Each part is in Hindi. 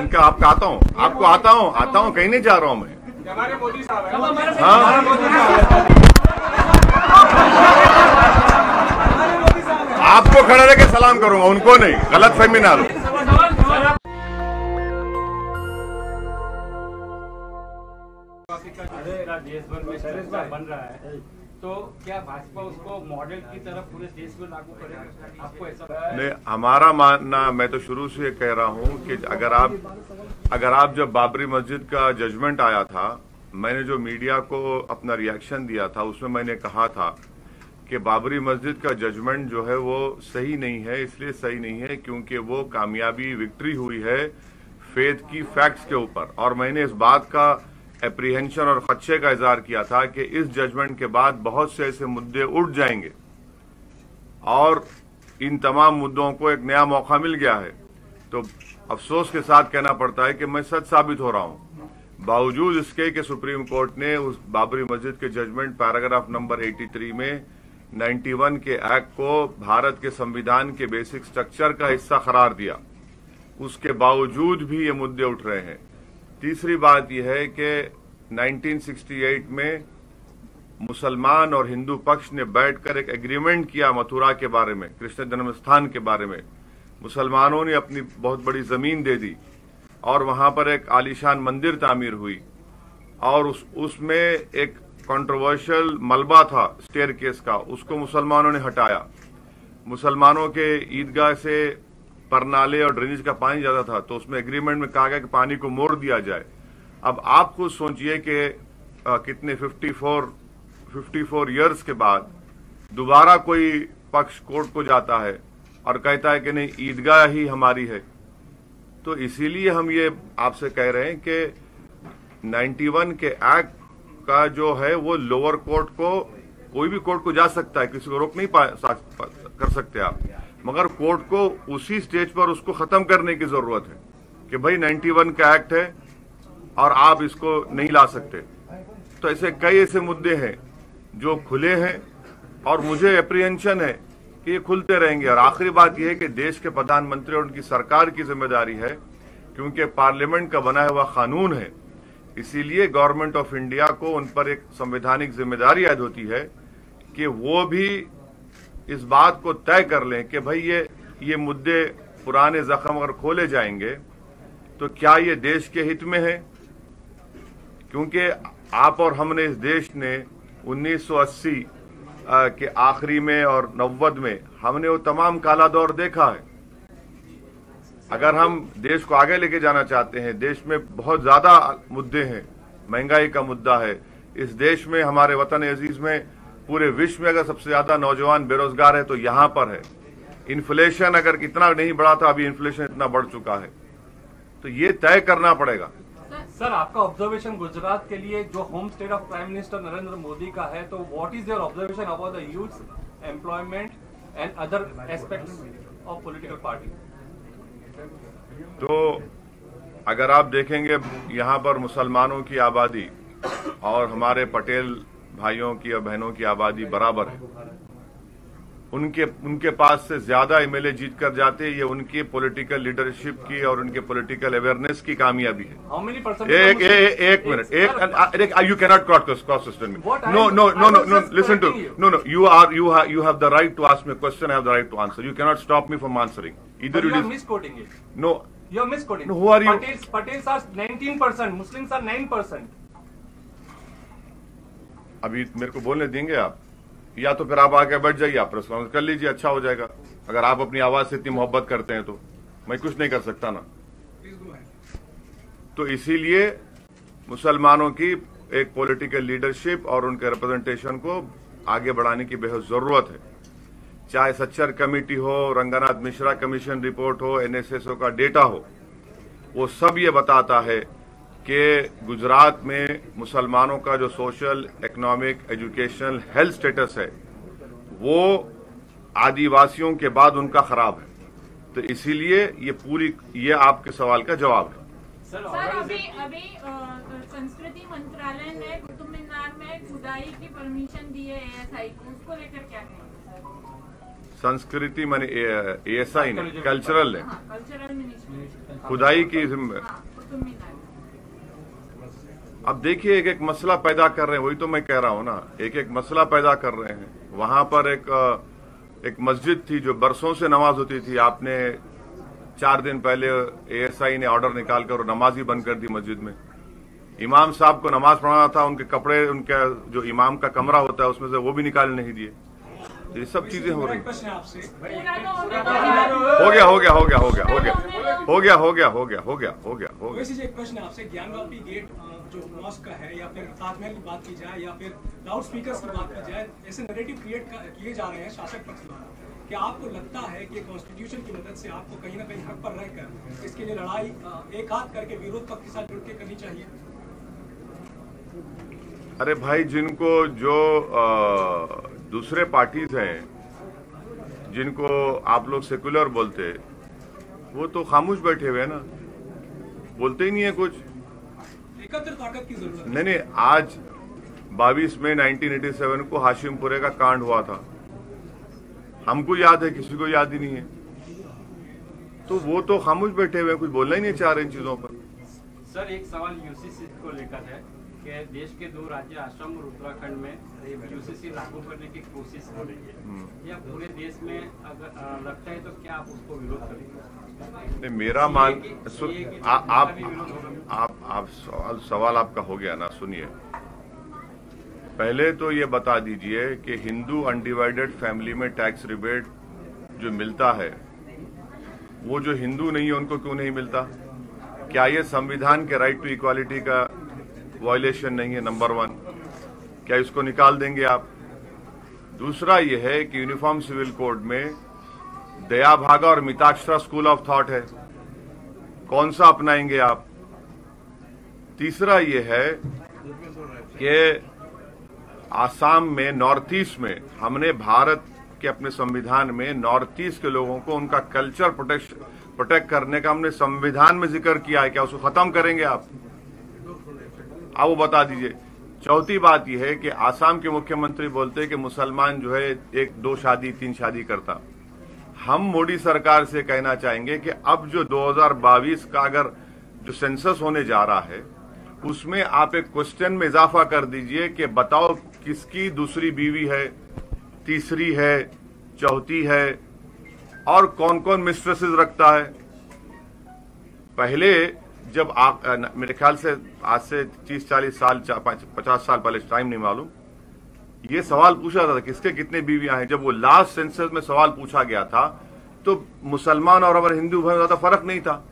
इनका आपका आता हूँ, आपको आता हूँ, कहीं नहीं जा रहा हूँ मैं। हमारे मोदी साहब हैं। हाँ, आपको खड़ा रह के सलाम करूंगा, उनको नहीं, गलत फहमी ना लो। देश भर में चर्चा बन रहा है, तो क्या भाजपा उसको मॉडल की तरफ पूरे देश में लागू करेगा? आपको ऐसा नहीं, हमारा मानना, मैं तो शुरू से कह रहा हूं कि अगर आप जब बाबरी मस्जिद का जजमेंट आया था, मैंने जो मीडिया को अपना रिएक्शन दिया था उसमें मैंने कहा था कि बाबरी मस्जिद का जजमेंट जो है वो सही नहीं है। इसलिए सही नहीं है क्योंकि वो कामयाबी, विक्ट्री हुई है फेथ की फैक्ट्स के ऊपर, और मैंने इस बात का एप्रीहेंशन और खदशे का इजहार किया था कि इस जजमेंट के बाद बहुत से ऐसे मुद्दे उठ जाएंगे और इन तमाम मुद्दों को एक नया मौका मिल गया है। तो अफसोस के साथ कहना पड़ता है कि मैं सच साबित हो रहा हूं, बावजूद इसके कि सुप्रीम कोर्ट ने उस बाबरी मस्जिद के जजमेंट पैराग्राफ नंबर 83 में 91 के एक्ट को भारत के संविधान के बेसिक स्ट्रक्चर का हिस्सा करार दिया। उसके बावजूद भी ये मुद्दे उठ रहे हैं। तीसरी बात यह है कि 1968 में मुसलमान और हिंदू पक्ष ने बैठकर एक एग्रीमेंट किया मथुरा के बारे में, कृष्ण जन्म स्थान के बारे में। मुसलमानों ने अपनी बहुत बड़ी जमीन दे दी और वहां पर एक आलीशान मंदिर तामीर हुई, और उसमें एक कंट्रोवर्शियल मलबा था स्टेयरकेस का, उसको मुसलमानों ने हटाया। मुसलमानों के ईदगाह से परनाले और ड्रेनेज का पानी ज्यादा था, तो उसमें एग्रीमेंट में कहा गया कि पानी को मोड़ दिया जाए। अब आप खुद सोचिए कि कितने 54 इयर्स के बाद दोबारा कोई पक्ष कोर्ट को जाता है और कहता है कि नहीं, ईदगाह ही हमारी है। तो इसीलिए हम ये आपसे कह रहे हैं कि 91 के एक्ट का जो है वो लोअर कोर्ट को, कोई भी कोर्ट को जा सकता है, किसी को रोक नहीं कर सकते आप, मगर कोर्ट को उसी स्टेज पर उसको खत्म करने की जरूरत है कि भाई 91 का एक्ट है और आप इसको नहीं ला सकते। तो ऐसे कई ऐसे मुद्दे हैं जो खुले हैं और मुझे एप्रीहेंशन है कि ये खुलते रहेंगे। और आखिरी बात यह है कि देश के प्रधानमंत्री और उनकी सरकार की जिम्मेदारी है, क्योंकि पार्लियामेंट का बनाया हुआ कानून है, इसीलिए गवर्नमेंट ऑफ इंडिया को उन पर एक संवैधानिक जिम्मेदारी आयद होती है कि वो भी इस बात को तय कर लें कि भाई ये मुद्दे, पुराने जख्म अगर खोले जाएंगे तो क्या ये देश के हित में है। क्योंकि आप और हमने, इस देश ने 1980 के आखिरी में और 90 में हमने वो तमाम काला दौर देखा है। अगर हम देश को आगे लेके जाना चाहते हैं, देश में बहुत ज्यादा मुद्दे हैं, महंगाई का मुद्दा है इस देश में, हमारे वतन अजीज में, पूरे विश्व में अगर सबसे ज्यादा नौजवान बेरोजगार है तो यहां पर है। इन्फ्लेशन अगर इतना नहीं बढ़ा था, अभी इन्फ्लेशन इतना बढ़ चुका है, तो ये तय करना पड़ेगा। सर, आपका ऑब्जर्वेशन गुजरात के लिए जो home state of prime minister Narendra Modi का है, तो what is your observation about the youth employment and other aspects of political party? तो अगर आप देखेंगे यहाँ पर मुसलमानों की आबादी और हमारे पटेल भाइयों की और बहनों की आबादी बराबर है। उनके पास से ज्यादा एमएलए जीत कर जाते, ये उनकी पॉलिटिकल लीडरशिप की और उनके पॉलिटिकल अवेयरनेस की कामयाबी है। एक minute, you cannot cross question me. No, listen to, no, you have the right to ask me a question, I have the right to answer. You cannot stop me from answering. Either you are misquoting it. No, you are misquoting. No, who are you? Patels are 19%, Muslims are 9%. अभी मेरे को बोलने देंगे आप, या तो फिर आप आके बैठ जाइए, आप प्रेस कॉन्फ्रेंस कर लीजिए, अच्छा हो जाएगा। अगर आप अपनी आवाज से इतनी मोहब्बत करते हैं तो मैं कुछ नहीं कर सकता ना। तो इसीलिए मुसलमानों की एक पॉलिटिकल लीडरशिप और उनके रिप्रेजेंटेशन को आगे बढ़ाने की बेहद जरूरत है। चाहे सच्चर कमेटी हो, रंगनाथ मिश्रा कमीशन रिपोर्ट हो, एनएसएसओ का डेटा हो, वो सब ये बताता है कि गुजरात में मुसलमानों का जो social, economic, educational, health status है वो आदिवासियों के बाद उनका खराब है। तो इसीलिए ये आपके सवाल का जवाब है। सर, अभी संस्कृति मंत्रालय ने कुतुब मीनार में खुदाई की परमिशन दी है एएसआई को, उसको लेकर क्या कहेंगे? संस्कृति माने ASI ने, कल्चरल ने, कल्चरल मिनिस्ट्री खुदाई की अब देखिए एक एक मसला पैदा कर रहे हैं, वही तो मैं कह रहा हूं ना, एक एक मसला पैदा कर रहे हैं। वहां पर एक मस्जिद थी जो बरसों से नमाज होती थी, आपने 4 दिन पहले ASI ने ऑर्डर निकालकर नमाज ही बंद कर दी मस्जिद में। इमाम साहब को नमाज पढ़ाना था, उनके कपड़े, उनका जो इमाम का कमरा होता है उसमें से वो भी निकाल नहीं दिए। ये सब चीजें हो रही। वैसे एक प्रश्न आपसे, ज्ञानवापी गेट जो मॉस्क का है या फिर ताजमहल की बात की जाए या फिर लाउड स्पीकर्स की बात की जाए, ऐसे नैरेटिव क्रिएट किए जा रहे हैं शासक पक्ष द्वारा। क्या आपको लगता है कि कॉन्स्टिट्यूशन की मदद से आपको कहीं ना कहीं हक पर रहकर इसके लिए लड़ाई एक हाथ करके विरोध पक्ष के साथ जुड़ के करनी चाहिए? अरे भाई, जिनको जो दूसरे पार्टीज हैं, जिनको आप लोग सेकुलर बोलते, वो तो खामोश बैठे हुए हैं ना, बोलते ही नहीं है कुछ। एकत्र ताकत की जरूरत नहीं, आज 22 मई 1987 को हाशिमपुरे का कांड हुआ था, हमको याद है, किसी को याद ही नहीं है। तो वो तो खामोश बैठे हुए हैं, कुछ बोलना ही नहीं चाह रहे इन चीजों पर। सर, एक सवाल यूसीसी को लेकर है कि देश के 2 राज्य असम और उत्तराखंड में यूसीसी लागू करने की कोशिश हो रही है, या पूरे देश में अगर लगता है तो क्या आप उसको विरोध करेंगे? मेरा मान आप सवाल आपका हो गया ना, सुनिए। पहले तो ये बता दीजिए कि हिंदू अनडिवाइडेड फैमिली में टैक्स रिबेट जो मिलता है, वो जो हिंदू नहीं है उनको क्यों नहीं मिलता? क्या ये संविधान के राइट टू इक्वालिटी का वायलेशन नहीं है? नंबर 1, क्या इसको निकाल देंगे आप? दूसरा ये है कि यूनिफॉर्म सिविल कोड में दया भागा और मिताक्षरा स्कूल ऑफ थॉट है, कौन सा अपनाएंगे आप? तीसरा ये है कि आसाम में, नॉर्थ ईस्ट में, हमने भारत के अपने संविधान में नॉर्थ ईस्ट के लोगों को उनका कल्चर प्रोटेक्ट करने का हमने संविधान में जिक्र किया है, क्या उसको खत्म करेंगे आप वो बता दीजिए। चौथी बात यह है कि आसाम के मुख्यमंत्री बोलते हैं कि मुसलमान जो है 1, 2 शादी 3 शादी करता। हम मोदी सरकार से कहना चाहेंगे कि अब जो 2022 का अगर जो सेंसस होने जा रहा है, उसमें आप एक क्वेश्चन में इजाफा कर दीजिए कि बताओ किसकी दूसरी बीवी है, तीसरी है, चौथी है, और कौन कौन मिस्ट्रेसेस रखता है। पहले जब आप, मेरे ख्याल से आज से 30-40 साल, 50 साल पहले, टाइम नहीं मालूम, ये सवाल पूछा था किसके कितने बीवियां हैं। जब वो लास्ट सेंसस में सवाल पूछा गया था तो मुसलमान और हमारे हिंदू भाई में ज्यादा फर्क नहीं था।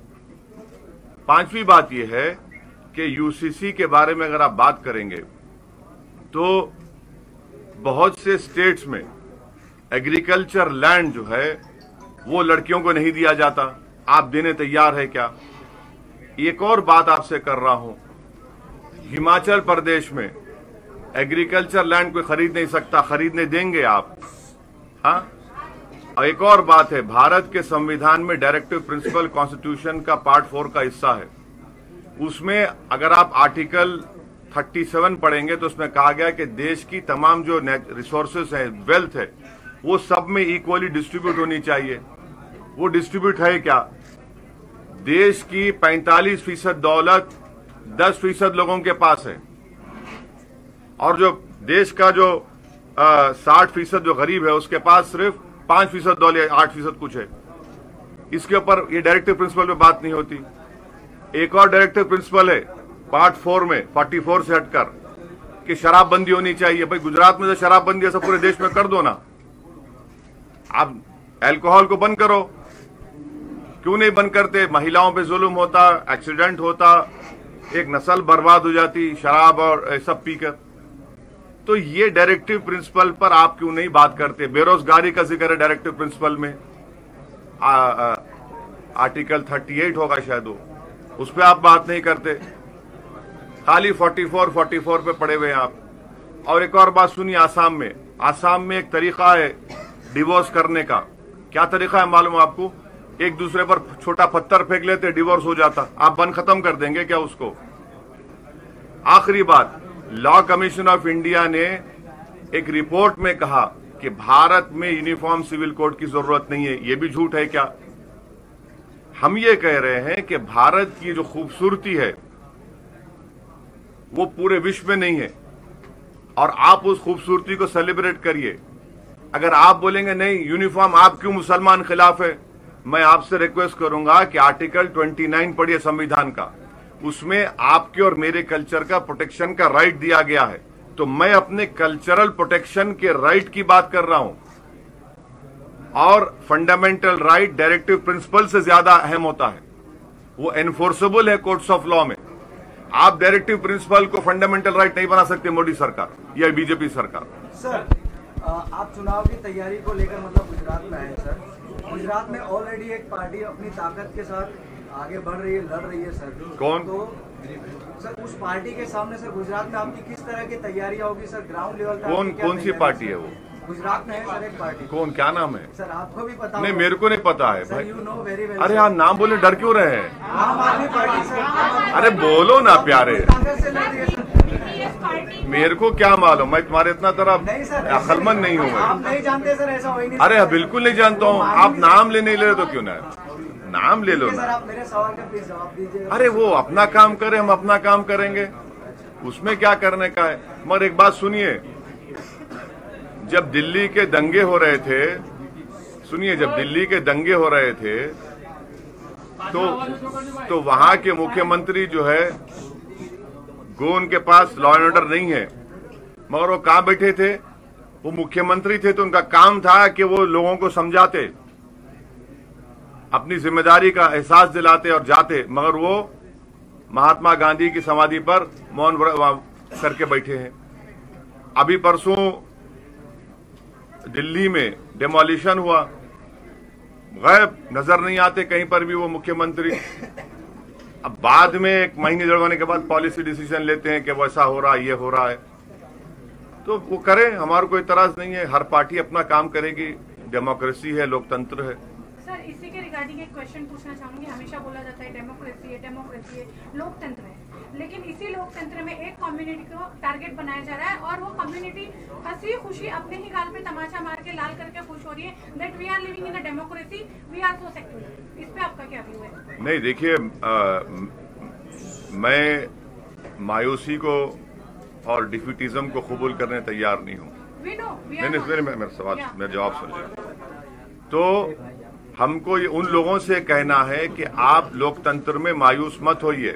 5वीं बात यह है कि यूसीसी के बारे में अगर आप बात करेंगे तो बहुत से स्टेट्स में एग्रीकल्चर लैंड जो है वो लड़कियों को नहीं दिया जाता। आप देने तैयार है क्या? एक और बात आपसे कर रहा हूं, हिमाचल प्रदेश में एग्रीकल्चर लैंड कोई खरीद नहीं सकता, खरीदने देंगे आप? हाँ। और एक और बात है, भारत के संविधान में डायरेक्टिव प्रिंसिपल कॉन्स्टिट्यूशन का पार्ट 4 का हिस्सा है, उसमें अगर आप आर्टिकल 37 पढ़ेंगे तो उसमें कहा गया कि देश की तमाम जो रिसोर्सेस हैं, वेल्थ है, वो सब में इक्वली डिस्ट्रीब्यूट होनी चाहिए। वो डिस्ट्रीब्यूट है क्या? देश की 45% दौलत 10% लोगों के पास है, और जो देश का जो 60% जो गरीब है उसके पास सिर्फ 5% दौलत, 8% कुछ है। इसके ऊपर ये डायरेक्टिव प्रिंसिपल में बात नहीं होती। एक और डायरेक्टिव प्रिंसिपल है पार्ट 4 में, 44 से हटकर, कि शराबबंदी होनी चाहिए। भाई गुजरात में तो शराबबंदी ऐसा पूरे देश में कर दो ना, आप अल्कोहल को बंद करो, क्यों नहीं बंद करते? महिलाओं पे जुल्म होता, एक्सीडेंट होता, एक नस्ल बर्बाद हो जाती शराब और सब पीकर। तो ये डायरेक्टिव प्रिंसिपल पर आप क्यों नहीं बात करते? बेरोजगारी का जिक्र है डायरेक्टिव प्रिंसिपल में, आर्टिकल 38 होगा शायद वो, उस पर आप बात नहीं करते, खाली 44 पे पड़े हुए हैं आप। और एक और बात सुनिए, आसाम में एक तरीका है डिवोर्स करने का। क्या तरीका है मालूम है आपको? एक दूसरे पर छोटा पत्थर फेंक लेते, डिवोर्स हो जाता। आप बंद खत्म कर देंगे क्या उसको? आखिरी बात, लॉ कमीशन ऑफ इंडिया ने एक रिपोर्ट में कहा कि भारत में यूनिफॉर्म सिविल कोड की जरूरत नहीं है, ये भी झूठ है क्या? हम ये कह रहे हैं कि भारत की जो खूबसूरती है वो पूरे विश्व में नहीं है और आप उस खूबसूरती को सेलिब्रेट करिए। अगर आप बोलेंगे नहीं यूनिफॉर्म आप क्यों मुसलमान खिलाफ है, मैं आपसे रिक्वेस्ट करूंगा कि आर्टिकल 29 पढ़िए संविधान का, उसमें आपके और मेरे कल्चर का प्रोटेक्शन का राइट दिया गया है। तो मैं अपने कल्चरल प्रोटेक्शन के राइट की बात कर रहा हूं और फंडामेंटल राइट डायरेक्टिव प्रिंसिपल से ज्यादा अहम होता है, वो एनफोर्सेबल है कोर्ट्स ऑफ लॉ में। आप डायरेक्टिव प्रिंसिपल को फंडामेंटल राइट नहीं बना सकते मोदी सरकार या बीजेपी सरकार। सर आप चुनाव की तैयारी को लेकर मतलब गुजरात में आए सर, गुजरात में ऑलरेडी एक पार्टी अपनी ताकत के साथ आगे बढ़ रही है, लड़ रही है सर। कौन? तो सर उस पार्टी के सामने सर गुजरात में आपकी किस तरह की तैयारियां होगी सर ग्राउंड लेवल पे? कौन सी पार्टी है वो? गुजरात में है सर एक पार्टी। कौन, क्या नाम है सर? आपको भी पता नहीं, मेरे को नहीं पता है भाई। You know very well. अरे आप नाम बोले डर क्यों रहे हैं? आम आदमी पार्टी सर। अरे बोलो ना प्यारे, कांग्रेस से लड़ रही है सर। मेरे को क्या मालूम, मैं तुम्हारे इतना तरह नहीं सर, अक्लमंद नहीं हूँ आप मैं। नहीं जानते सर, ऐसा हो ही नहीं। अरे बिल्कुल नहीं जानता हूँ, आप नाम लेने ले तो क्यों ना, नाम ले लो सर ना। आप मेरे सवाल का प्लीज जवाब दीजिए। अरे वो अपना काम करे, हम अपना काम करेंगे, उसमें क्या करने का है। मगर एक बात सुनिए, जब दिल्ली के दंगे हो रहे थे, सुनिए, जब दिल्ली के दंगे हो रहे थे तो वहां के मुख्यमंत्री जो है वो उनके पास लॉ एंड ऑर्डर नहीं है, मगर वो कहां बैठे थे? वो मुख्यमंत्री थे तो उनका काम था कि वो लोगों को समझाते, अपनी जिम्मेदारी का एहसास दिलाते और जाते, मगर वो महात्मा गांधी की समाधि पर मौन करके बैठे हैं। अभी परसों दिल्ली में डेमोलिशन हुआ, गायब, नजर नहीं आते कहीं पर भी वो मुख्यमंत्री। अब बाद में एक महीने डेढ़ के बाद पॉलिसी डिसीजन लेते हैं कि वो ऐसा हो रहा है, ये हो रहा है, तो वो करें, हमारा कोई इतराज नहीं है। हर पार्टी अपना काम करेगी, डेमोक्रेसी है, लोकतंत्र है। सर इसी के रिगार्डिंग एक क्वेश्चन पूछना चाहूंगी। हमेशा बोला जाता है डेमोक्रेसी है, लोकतंत्र है, लेकिन इसी लोकतंत्र में एक कम्युनिटी को टारगेट बनाया जा रहा है और वो कम्युनिटी हंसी खुशी अपने ही गाल पे तमाचा मार के लाल करके खुश हो रही है that we are living in a democracy, we are so secular. इस पे आपका क्या व्यू है? नहीं देखिए, मैं मायूसी को और डिफीटिज्म को कबूल करने तैयार नहीं हूँ। नहीं, मेरा सवाल, मेरा जवाब सुनिए। तो हमको ये उन लोगों से कहना है कि आप लोकतंत्र में मायूस मत होइए,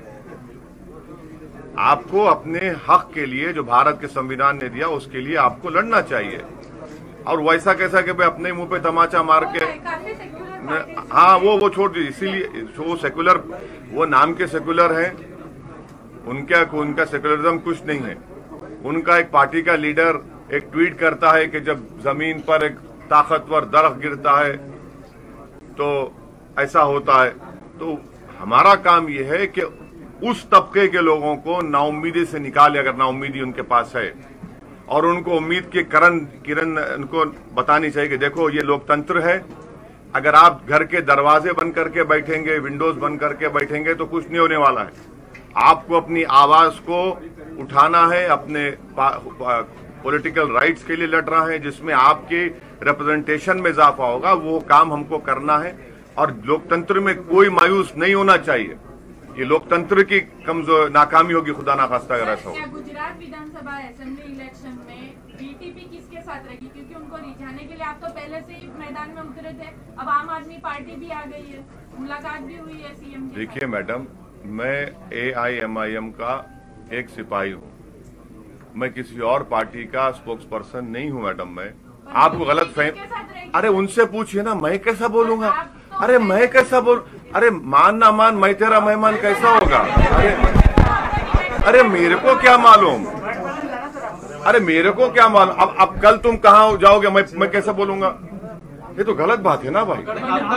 आपको अपने हक के लिए जो भारत के संविधान ने दिया उसके लिए आपको लड़ना चाहिए। और वैसा कैसा कि भाई अपने मुंह पे तमाचा मार के, हाँ वो छोड़ दीजिए। इसीलिए वो सेकुलर, वो नाम के सेकुलर हैं, उनका सेकुलरिज्म कुछ नहीं है। उनका एक पार्टी का लीडर एक ट्वीट करता है कि जब जमीन पर एक ताकतवर दरख्त गिरता है तो ऐसा होता है। तो हमारा काम यह है कि उस तबके के लोगों को नाउम्मीदी से निकाले, अगर नाउम्मीदी उनके पास है, और उनको उम्मीद की किरण उनको बतानी चाहिए कि देखो ये लोकतंत्र है। अगर आप घर के दरवाजे बंद करके बैठेंगे, विंडोज बंद करके बैठेंगे तो कुछ नहीं होने वाला है। आपको अपनी आवाज को उठाना है, अपने पॉलिटिकल राइट्स के लिए लड़ रहा है, जिसमें आपके रिप्रेजेंटेशन में इजाफा होगा, वो काम हमको करना है। और लोकतंत्र में कोई मायूस नहीं होना चाहिए, ये लोकतंत्र की कमजोर नाकामी होगी, खुदा ना खास्ता अगर ऐसा हो। गुजरात विधानसभा असेंबली इलेक्शन में बीटीपी किसके साथ रहेगी? क्योंकि उनको रिझाने के लिए आप तो पहले से ही मैदान में उतरे थे, अब आम आदमी पार्टी भी आ गई है, मुलाकात भी हुई है सीएम की। देखिए मैडम, मैं AIMIM का एक सिपाही हूँ, मैं किसी और पार्टी का स्पोक्स पर्सन नहीं हूँ मैडम। मैं आपको गलत फहम, अरे उनसे पूछिए ना, मैं कैसा बोलूंगा? अरे मैं कैसा बोल, अरे मान ना मान, मैं तेरा मेहमान कैसा होगा? अरे मेरे को क्या मालूम, अरे मेरे को क्या मालूम। अब कल तुम कहाँ जाओगे, मैं कैसा बोलूंगा? ये तो गलत बात है ना भाई।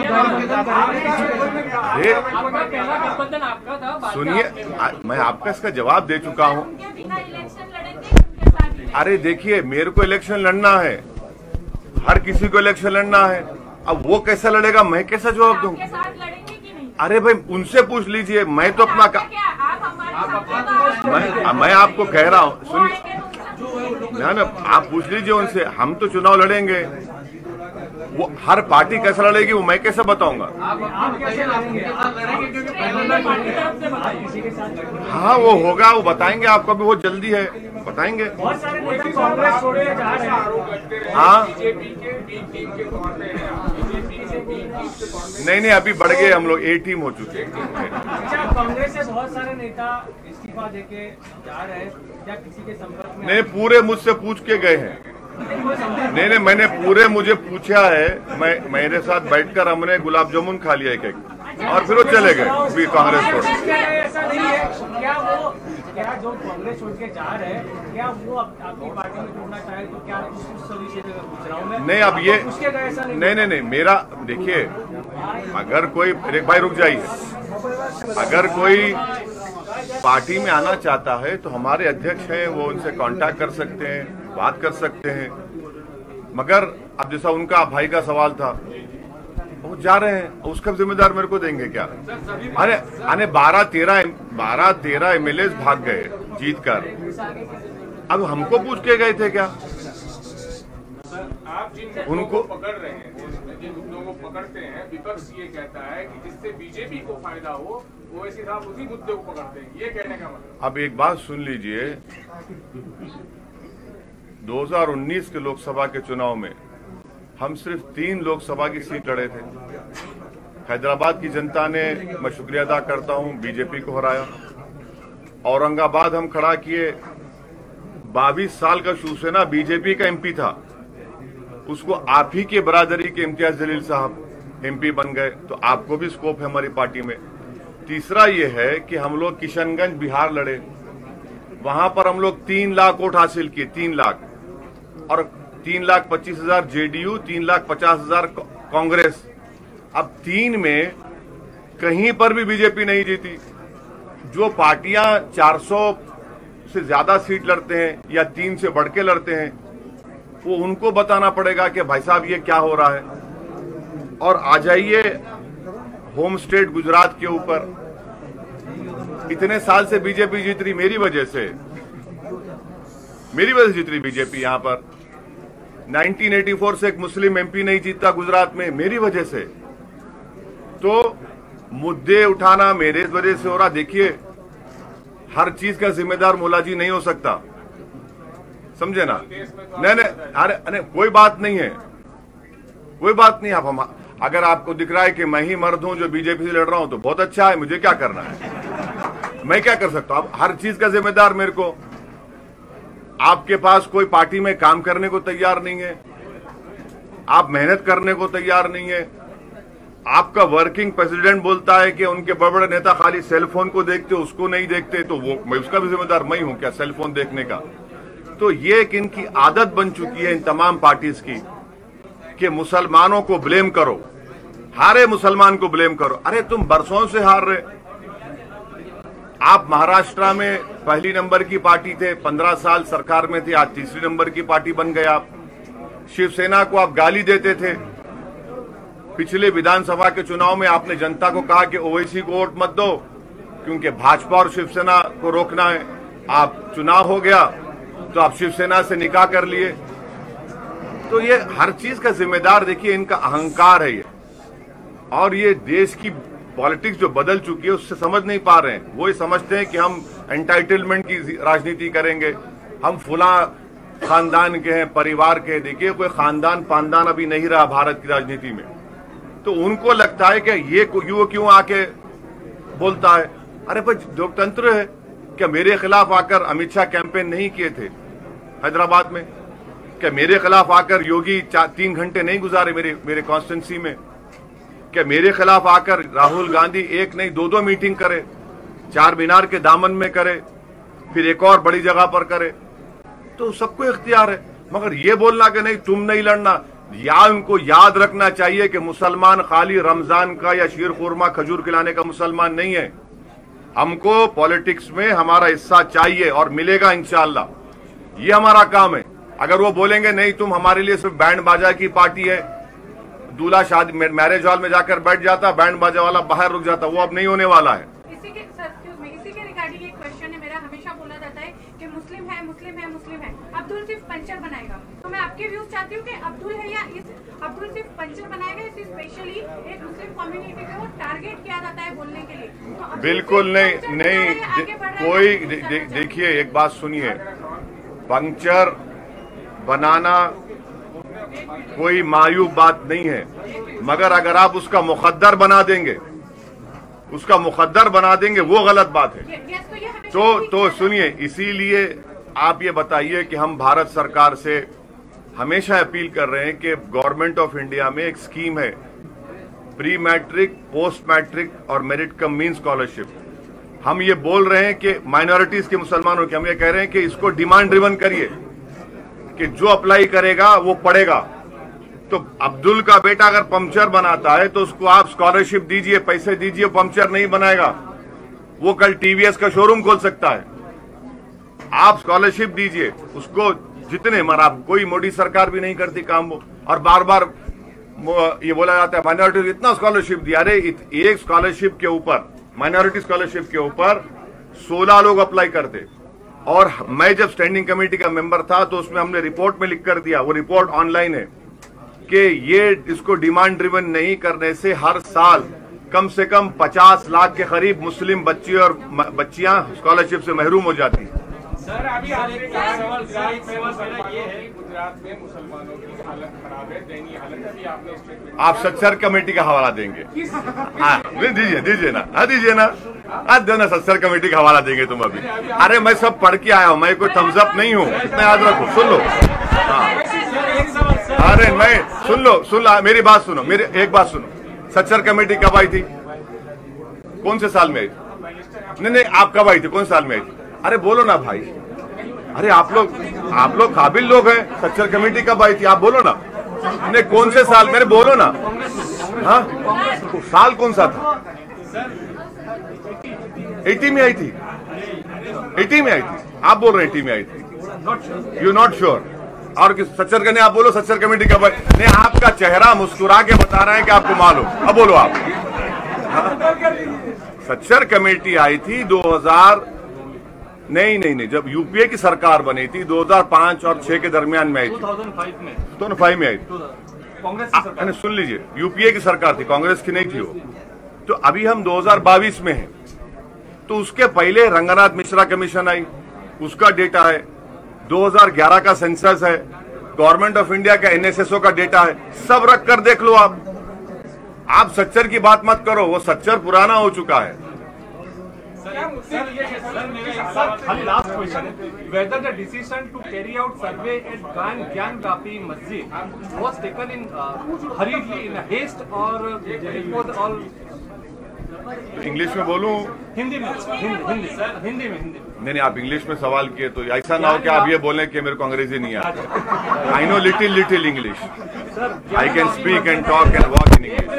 सुनिए, मैं आपका इसका जवाब दे चुका हूँ। अरे देखिए, मेरे को इलेक्शन लड़ना है, हर किसी को इलेक्शन लड़ना है। अब वो कैसा लड़ेगा, मैं कैसा जवाब दूं? अरे भाई उनसे पूछ लीजिए, मैं तो अपना मैं आपको कह रहा हूँ, सुनिए ना आप पूछ लीजिए उनसे। हम तो चुनाव लड़ेंगे, वो हर पार्टी कैसा लड़ेगी वो मैं कैसे बताऊंगा। हाँ वो होगा, वो बताएंगे आपको, अभी बहुत जल्दी है, बताएंगे। हाँ नहीं अभी बढ़ गए हम लोग, A टीम हो चुके हैं। कांग्रेस से बहुत सारे नेता इस्तीफा देके जा रहे हैं, क्या किसी के संपर्क में? नहीं पूरे मुझसे पूछ के गए हैं। नहीं मैंने पूरे मुझे पूछा है, मेरे साथ बैठकर हमने गुलाब जामुन खा लिया एक और फिर वो चले गए भी कांग्रेस छोड़। ऐसा नहीं है क्या जो कांग्रेस छोड़ के जा रहे हैं, क्या वो अपनी पार्टी में जुड़ना चाहे तो क्या उस विषय में पूछ रहा हूँ मैं। नहीं अब ये नहीं मेरा देखिए, अगर कोई एक भाई रुक जाइए, अगर कोई पार्टी में आना चाहता है तो हमारे अध्यक्ष हैं, वो उनसे कांटेक्ट कर सकते हैं, बात कर सकते हैं। मगर अब जैसा उनका भाई का सवाल था, वो जा रहे हैं, उसका जिम्मेदार मेरे को देंगे क्या? अरे 12-13 MLA भाग गए जीत कर, अब हमको पूछ के गए थे क्या? आप जिन उनको पकड़ रहे हैं, जिन मुद्दों को पकड़ते हैं, विपक्ष ये कहता है कि जिससे बीजेपी को फायदा हो वो ऐसे साहब उसी मुद्दे को पकड़ते हैं, ये कहने का मतलब। अब एक बात सुन लीजिए, 2019 के लोकसभा के चुनाव में हम सिर्फ 3 लोकसभा की सीट लड़े थे। हैदराबाद की जनता ने, मैं शुक्रिया अदा करता हूं, बीजेपी को हराया। औरंगाबाद हम खड़ा किए, 22 साल का शिवसेना बीजेपी का MP था, उसको आप ही के बरादरी के इम्तियाज जलील साहब MP बन गए, तो आपको भी स्कोप है हमारी पार्टी में। तीसरा ये है कि हम लोग किशनगंज बिहार लड़े, वहां पर हम लोग 3 लाख वोट हासिल किए, 3 लाख, और 3,25,000 JDU, 3,50,000 कांग्रेस। अब 3 में कहीं पर भी बीजेपी नहीं जीती। जो पार्टियां 400 से ज्यादा सीट लड़ते हैं या 3 से बढ़ के लड़ते हैं, वो उनको बताना पड़ेगा कि भाई साहब ये क्या हो रहा है। और आ जाइए होम स्टेट गुजरात के ऊपर, इतने साल से बीजेपी जीत रही, मेरी वजह से जीत रही बीजेपी। यहां पर 1984 से एक मुस्लिम MP नहीं जीता गुजरात में, मेरी वजह से। तो मुद्दे उठाना मेरे वजह से हो रहा। देखिए, हर चीज का जिम्मेदार मोलाजी नहीं हो सकता, समझे ना? नहीं अरे कोई बात नहीं है, कोई बात नहीं। आप अगर आपको दिख रहा है कि मैं ही मर्द हूं जो बीजेपी से लड़ रहा हूं तो बहुत अच्छा है, मुझे क्या करना है, मैं क्या कर सकता हूं? अब हर चीज का जिम्मेदार मेरे को। आपके पास कोई पार्टी में काम करने को तैयार नहीं है, आप मेहनत करने को तैयार नहीं है। आपका वर्किंग प्रेसिडेंट बोलता है कि उनके बड़े बड़े नेता खाली सेलफोन को देखते, उसको नहीं देखते, तो वो मैं उसका भी जिम्मेदार मैं हूं क्या, सेलफोन देखने का? तो ये एक इनकी आदत बन चुकी है इन तमाम पार्टीज की कि मुसलमानों को ब्लेम करो, हारे मुसलमान को ब्लेम करो। अरे तुम बरसों से हार रहे। आप महाराष्ट्र में पहली नंबर की पार्टी थे, 15 साल सरकार में थे, आज तीसरी नंबर की पार्टी बन गए आप। शिवसेना को आप गाली देते थे। पिछले विधानसभा के चुनाव में आपने जनता को कहा कि ओवैसी को वोट मत दो क्योंकि भाजपा और शिवसेना को रोकना है। आप चुनाव हो गया तो आप शिवसेना से निकाह कर लिए। तो ये हर चीज का जिम्मेदार देखिए इनका अहंकार है ये, और ये देश की पॉलिटिक्स जो बदल चुकी है उससे समझ नहीं पा रहे हैं। वो ये समझते हैं कि हम एंटाइटलमेंट की राजनीति करेंगे, हम फुला खानदान के हैं, परिवार के। देखिए कोई खानदान पानदान अभी नहीं रहा भारत की राजनीति में, तो उनको लगता है कि ये क्यों आके बोलता है। अरे भाई लोकतंत्र है, क्या मेरे खिलाफ आकर अमित शाह कैंपेन नहीं किए थे हैदराबाद में? क्या मेरे खिलाफ आकर योगी 3 घंटे नहीं गुजारे मेरे कॉन्स्टिट्यूंसी में? क्या मेरे खिलाफ आकर राहुल गांधी 1 नहीं 2 मीटिंग करे, 4 मीनार के दामन में करे, फिर एक और बड़ी जगह पर करे? तो सबको इख्तियार है, मगर ये बोलना कि नहीं तुम नहीं लड़ना, या उनको याद रखना चाहिए कि मुसलमान खाली रमजान का या शीर खुरमा खजूर खिलाने का मुसलमान नहीं है। हमको पॉलिटिक्स में हमारा हिस्सा चाहिए और मिलेगा इंशाअल्लाह। ये हमारा काम है। अगर वो बोलेंगे नहीं तुम हमारे लिए सिर्फ बैंड बाजा की पार्टी है, दूल्हा शादी मैरिज हॉल में जाकर बैठ जाता, बैंड बाजा वाला बाहर रुक जाता, वो अब नहीं होने वाला है। इसी के रिगार्डिंग एक क्वेश्चन है मेरा। हमेशा बोला जाता है कि मुस्लिम है मुस्लिम है मुस्लिम है, अब्दुल सिर्फ पंचर बनाएगा। तो मैं आपके व्यूज चाहती हूँ कि अब्दुल है या इस अब्दुल सिर्फ पंचर बनाएगा, इसे स्पेशली एक मुस्लिम कम्युनिटी को टारगेट किया जाता है बोलने के लिए। तो बिल्कुल नहीं कोई देखिए, एक बात सुनिए, पंचर बनाना कोई मायूब बात नहीं है, मगर अगर आप उसका मुकद्दर बना देंगे, वो गलत बात है। तो सुनिए, इसीलिए आप ये बताइए कि हम भारत सरकार से हमेशा अपील कर रहे हैं कि गवर्नमेंट ऑफ इंडिया में एक स्कीम है, प्री मैट्रिक, पोस्ट मैट्रिक और मेरिट कम मीन स्कॉलरशिप। हम ये बोल रहे हैं कि माइनॉरिटीज के मुसलमानों के, हम ये कह रहे हैं कि इसको डिमांड ड्रिवन करिए कि जो अप्लाई करेगा वो पढ़ेगा। तो अब्दुल का बेटा अगर पंचर बनाता है तो उसको आप स्कॉलरशिप दीजिए, पैसे दीजिए, पंचर नहीं बनाएगा, वो कल टीवीएस का शोरूम खोल सकता है। आप स्कॉलरशिप दीजिए उसको, जितने मरा कोई मोदी सरकार भी नहीं करती काम वो, और बार बार ये बोला जाता है माइनॉरिटी इतना स्कॉलरशिप दिया। अरे एक स्कॉलरशिप के ऊपर, माइनॉरिटी स्कॉलरशिप के ऊपर 16 लोग अप्लाई करते, और मैं जब स्टैंडिंग कमेटी का मेंबर था तो उसमें हमने रिपोर्ट में लिख कर दिया, वो रिपोर्ट ऑनलाइन है, कि ये इसको डिमांड ड्रिवन नहीं करने से हर साल कम से कम 50 लाख के करीब मुस्लिम बच्चे और बच्चियां स्कॉलरशिप से महरूम हो जाती हैं। सर अभी गुजरात में मुसलमानों की हालत खराब है, दयनीय हालत है, अभी आपने स्टेटमेंट, आप सच्चर कमेटी का हवाला देंगे? दीजिए ना देना, सच्चर कमेटी का हवाला देंगे तुम अभी। अरे मैं सब पढ़ के आया हूँ, मैं कोई थम्स अप नहीं हूँ, इतना याद रखो। सुन लो, अरे नहीं, सुन लो मेरी बात सुनो, मेरी एक बात सुनो। सच्चर कमेटी कब आई थी? कौन से साल में आई थी? नहीं आप कब आई थी? कौन साल में आई थी? अरे बोलो ना भाई, अरे आप लोग काबिल लोग हैं। सच्चर कमेटी कब आई थी? आप बोलो ना। नहीं कौन से साल, मेरे बोलो ना। हाँ साल कौन सा था? 80 में आई थी, 80 में आई थी। आप बोल रहे हैं 80 में आई थी, यू नॉट श्योर। और सच्चर करने आप बोलो सच्चर कमेटी कब आई? नहीं, आपका चेहरा मुस्कुरा के बता रहे हैं कि आपको मालूम। अब बोलो आप। सच्चर कमेटी आई थी 2000 नहीं, जब यूपीए की सरकार बनी थी 2005 और 6 के दरमियान में आई थी। 2005 में आई थी कांग्रेस की सरकार। सुन लीजिए, यूपीए की सरकार थी, कांग्रेस की नहीं थी वो। तो अभी हम 2022 में हैं, तो उसके पहले रंगनाथ मिश्रा कमीशन आई, उसका डेटा है। 2011 का सेंसस है, गवर्नमेंट ऑफ इंडिया का एनएसएसओ का डेटा है, सब रख कर देख लो आप सच्चर की बात मत करो, वो सच्चर पुराना हो चुका है। Last question, whether the decision to carry out survey at Gyan-Gapi Masjid was taken in hurriedly in a haste or it was all English में बोलूं? हिंदी में। नहीं आप इंग्लिश में सवाल किए तो ऐसा ना हो कि आप ये बोलें कि मेरे को अंग्रेजी नहीं आता। I know little English, I can speak and talk and walk in English.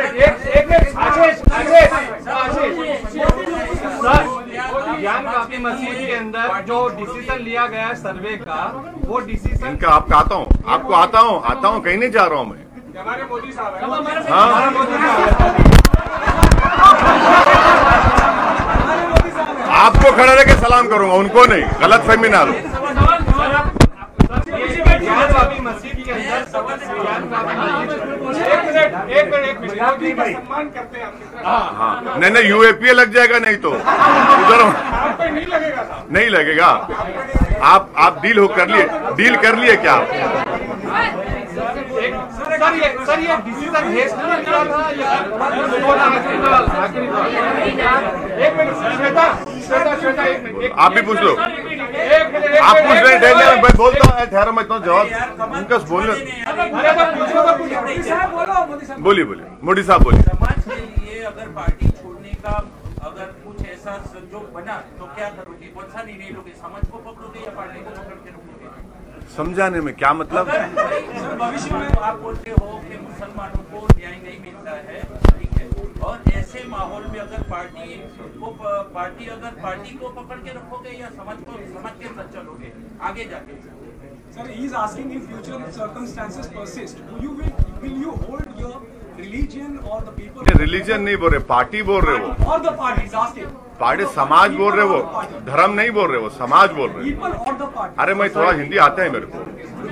Gyanvapi Masjid के अंदर जो डिसीजन लिया गया सर्वे का, वो डिसीजन इनका आपको आता हूँ, कहीं नहीं जा रहा हूँ मैं। हमारे मोदी साहब है। आपको खड़ा रह के सलाम करूंगा, उनको नहीं, गलत फहमी ना लो। मस्जिद के अंदर सम्मान करते हैं। हाँ नहीं यूएपीए लग जाएगा, नहीं तो उधर नहीं लगेगा। आप डील कर लिए क्या? सर ये डिसीजन हेस्ट में निकला था या आप भी पूछ लो, आप पूछ रहे हैं, मैं बोलता हूँ, ठहरो मैं तो जवाब उनका बोलने। बोलिए मोदी साहब बोलिए। समाज के लिए अगर पार्टी छोड़ने का अगर कुछ ऐसा संजोग बना तो क्या करोगे? कौन सा निर्णय लोगे? समाज को पकड़ोगे या पार्टी को पकड़ के रखोगे? समझाने में क्या मतलब? भविष्य में आप बोलते हो कि मुसलमानों को न्याय नहीं मिलता है, ठीक है, और ऐसे माहौल में अगर पार्टी को पकड़ के रखोगे या समाज के साथ चलोगे आगे जाके? Sir, he is asking in future if circumstances persist, will you hold your religion or the people? Religion नहीं बोल रहे, पार्टी बोल रहे हो। Or the party is asking. Party समाज बोल रहे, वो धर्म नहीं बोल रहे, वो समाज बोल रहे। पीपल और द पार्टी। अरे मैं थोड़ा हिंदी आता है मेरे को।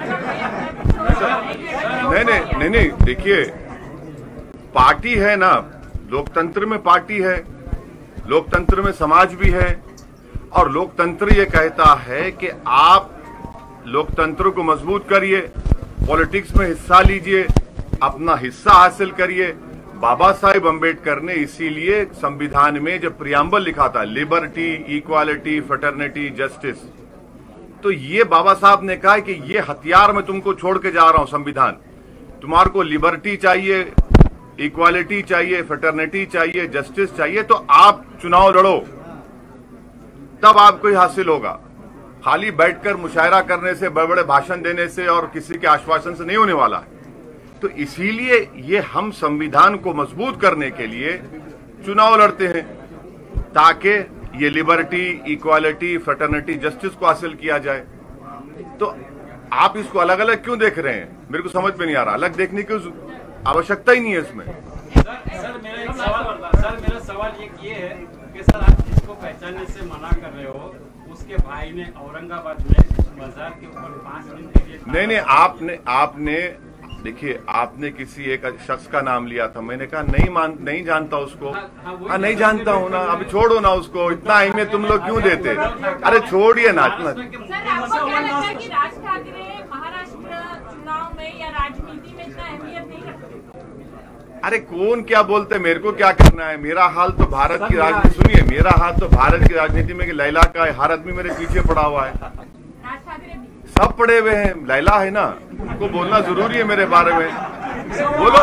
नहीं, देखिए पार्टी है ना, लोकतंत्र में पार्टी है, लोकतंत्र में समाज भी है, और लोकतंत्र ये कहता है कि आप लोकतंत्र को मजबूत करिए, पॉलिटिक्स में हिस्सा लीजिए, अपना हिस्सा हासिल करिए। बाबा साहेब अम्बेडकर ने इसीलिए संविधान में जब प्रियम्बल लिखा था, लिबर्टी, इक्वालिटी, फ्रेटर्निटी, जस्टिस, तो ये बाबा साहब ने कहा कि ये हथियार मैं तुमको छोड़ के जा रहा हूं संविधान, तुम्हारे को लिबर्टी चाहिए, इक्वालिटी चाहिए, फ्रेटर्निटी चाहिए, जस्टिस चाहिए, तो आप चुनाव लड़ो, तब आपको ही हासिल होगा। खाली बैठकर मुशायरा करने से, बड़े बड़े भाषण देने से और किसी के आश्वासन से नहीं होने वाला है। तो इसीलिए ये हम संविधान को मजबूत करने के लिए चुनाव लड़ते हैं, ताकि ये लिबर्टी, इक्वालिटी, फ्रेटर्निटी, जस्टिस को हासिल किया जाए। तो आप इसको अलग अलग क्यों देख रहे हैं, मेरे को समझ में नहीं आ रहा। अलग देखने की आवश्यकता ही नहीं है इसमें। सर मेरा सवाल ये है कि सर आप जिसको पहचानने से मना कर रहे हो, उसके भाई ने औरंगाबाद में बाजार के ऊपर 5 दिन के लिए नहीं, आपने देखिए, आपने किसी एक शख्स का नाम लिया था, मैंने कहा नहीं जानता उसको। हाँ, नहीं जानता हूँ ना, अभी छोड़ो ना उसको, इतना अहमियत तुम लोग क्यों देते? अरे छोड़िए ना इतना। सर, आपको क्या लगता है कि राज ठाकरे महाराष्ट्र चुनाव में या राजनीति में इतना अहमियत नहीं रखते? अरे कौन क्या बोलते, मेरे को क्या करना है? मेरा हाल तो भारत की राजनीति, सुनिए, मेरा हाल तो भारत की राजनीति में लैला का है, हर आदमी मेरे पीछे पड़ा हुआ है, राज ठाकरे सब पड़े हुए हैं। लैला है ना, उनको बोलना जरूरी है मेरे बारे में, बोलो।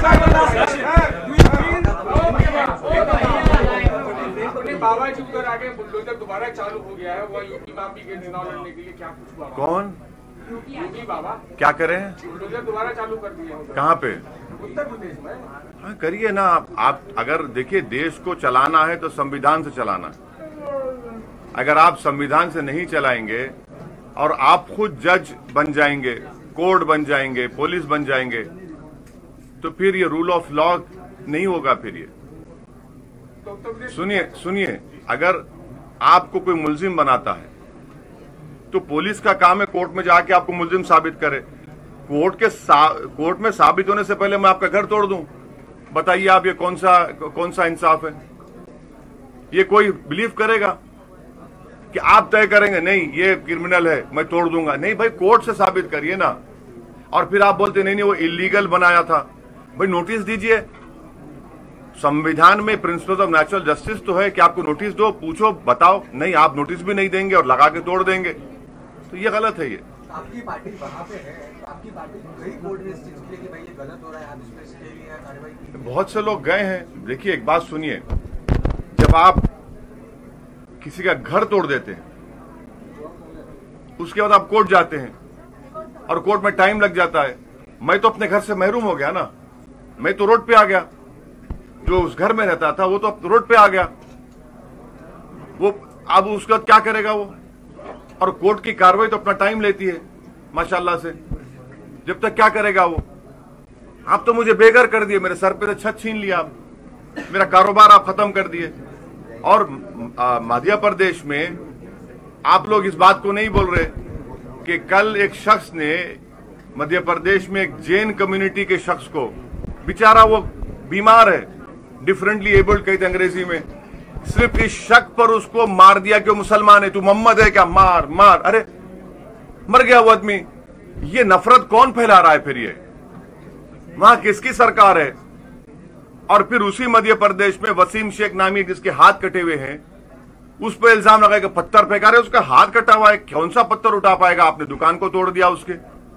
बाबा जी उधर आगे बुलडोजर दोबारा चालू हो गया है, वो यूपी बापी के चुनाव लड़ने के लिए, क्या कुछ हुआ? कौन? यूपी बाबा क्या करें? बुलडोजर दोबारा चालू कर दिया है। कहाँ पे? उत्तर प्रदेश में। हाँ, करिए ना आप अगर देखिए, देश को चलाना है तो संविधान से चलाना। अगर आप संविधान से नहीं चलाएंगे और आप खुद जज बन जाएंगे, कोर्ट बन जाएंगे, पुलिस बन जाएंगे, तो फिर ये रूल ऑफ लॉ नहीं होगा। फिर ये सुनिए, अगर आपको कोई मुल्जिम बनाता है तो पुलिस का काम है कोर्ट में जाके आपको मुल्जिम साबित करे। कोर्ट में साबित होने से पहले मैं आपका घर तोड़ दूं, बताइए आप ये कौन सा इंसाफ है? ये कोई बिलीव करेगा कि आप तय करेंगे नहीं ये क्रिमिनल है मैं तोड़ दूंगा? नहीं भाई, कोर्ट से साबित करिए ना। और फिर आप बोलते नहीं वो इलीगल बनाया था, भाई नोटिस दीजिए। संविधान में प्रिंसिपल ऑफ नेचुरल जस्टिस तो है कि आपको नोटिस दो, पूछो, बताओ। नहीं, आप नोटिस भी नहीं देंगे और लगा के तोड़ देंगे, तो ये गलत है। ये आपकी पार्टी वहाँ पे है, आपकी पार्टी गई कोर्ट में इस चीज के लिए कि भाई ये गलत हो रहा है, आप इस पे स्टे लिया, कार्रवाई की? बहुत से लोग गए हैं। देखिए एक बात सुनिए, जब आप किसी का घर तोड़ देते हैं, उसके बाद आप कोर्ट जाते हैं और कोर्ट में टाइम लग जाता है। मैं तो अपने घर से महरूम हो गया ना, मैं तो रोड पे आ गया। जो उस घर में रहता था वो तो अब रोड पे आ गया, वो अब उसका क्या करेगा वो? और कोर्ट की कार्रवाई तो अपना टाइम लेती है माशाल्लाह से, जब तक क्या करेगा वो? आप तो मुझे बेघर कर दिए, मेरे सर पे से छत छीन लिया, आप मेरा कारोबार आप खत्म कर दिए। और मध्य प्रदेश में आप लोग इस बात को नहीं बोल रहे कि कल एक शख्स ने मध्य प्रदेश में एक जैन कम्युनिटी के शख्स को, बेचारा वो बीमार है, डिफरेंटली एबल्ड कहते अंग्रेजी में, सिर्फ इस शक पर उसको मार दिया कि वो मुसलमान है, तू मोहम्मद है क्या, मार मार। अरे मर गया वो आदमी। ये नफरत कौन फैला रहा है? फिर ये वहां किसकी सरकार है? और फिर उसी मध्य प्रदेश में वसीम शेख नामी जिसके हाथ कटे हुए हैं, उस पर इल्जाम लगाएगा पत्थर फेंका रहे, उसका हाथ कटा हुआ है, कौन सा पत्थर उठा पाएगा? आपने दुकान को तोड़ दिया उसके।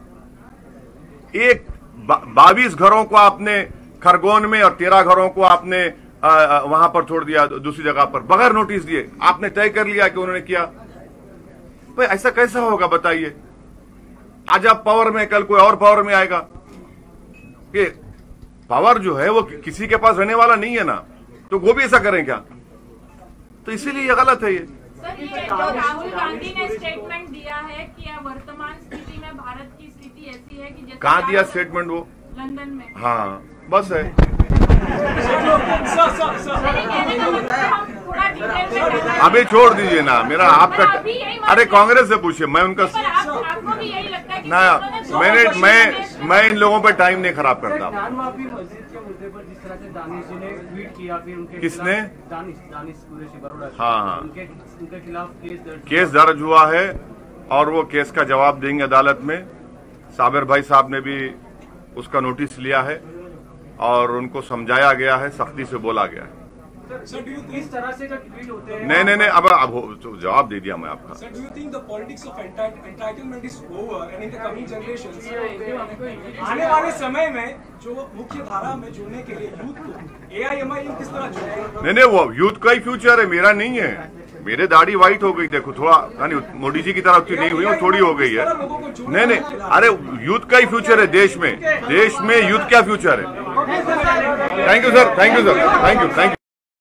एक 22 घरों को आपने खरगोन में और 13 घरों को आपने वहां पर छोड़ दिया दूसरी जगह पर बगैर नोटिस दिए। आपने तय कर लिया कि उन्होंने किया। भाई ऐसा कैसा होगा बताइए? आज आप पावर में, कल कोई और पावर में आएगा। कि पावर जो है वो किसी के पास रहने वाला नहीं है ना, तो वो भी ऐसा करें क्या? तो इसीलिए ये गलत है। ये सर, ये जो राहुल गांधी ने स्टेटमेंट दिया है कि वर्तमान स्थिति में भारत की स्थिति ऐसी है कि जैसे कहाँ दिया स्टेटमेंट वो? लंदन में। हाँ बस है। कहने का मतलब हम थोड़ा डिटेल में अभी छोड़ दीजिए ना, मेरा आपका, अरे कांग्रेस से पूछिए, मैं उनका आपको भी यही लगता है कि ना, मैं इन लोगों पर टाइम नहीं खराब करता। खान माफी मस्जिद के मुद्दे पर जिस तरह से दानिश जी ने ट्वीट किया, फिर उनके किसने? दानिश कुरैशी बरोड़ा से, हाँ, उनके खिलाफ केस दर्ज हुआ है और वो केस का जवाब देंगे अदालत में। साबिर भाई साहब ने भी उसका नोटिस लिया है और उनको समझाया गया है, सख्ती से बोला गया है। इस तरह से जो ट्वीट होते हैं, नहीं, अब तो जवाब दे दिया मैं आपका। Sir, do you think the politics of entitlement is over and in the coming generations, आने वाले समय में जो मुख्य धारा में जुड़ने के लिए यूथ को AIMIM किस तरह जोड़ेगा? नहीं, वो यूथ का ही फ्यूचर है, मेरा नहीं है। मेरे दाढ़ी व्हाइट हो गई, देखो थोड़ा, यानी मोदी जी की तरह उतनी नहीं हुई, थोड़ी हो गई है। नहीं, अरे यूथ का ही फ्यूचर है देश में यूथ क्या फ्यूचर है। Thank you sir, thank you sir, thank you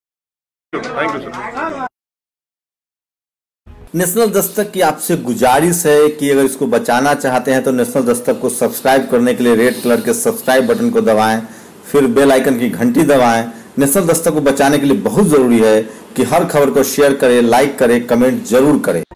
sir. National Dastak की आपसे गुजारिश है कि अगर इसको बचाना चाहते हैं तो नेशनल दस्तक को सब्सक्राइब करने के लिए रेड कलर के सब्सक्राइब बटन को दबाएं, फिर बेल आइकन की घंटी दबाएं। नेशनल दस्तक को बचाने के लिए बहुत जरूरी है कि हर खबर को शेयर करें, लाइक करें, कमेंट जरूर करें।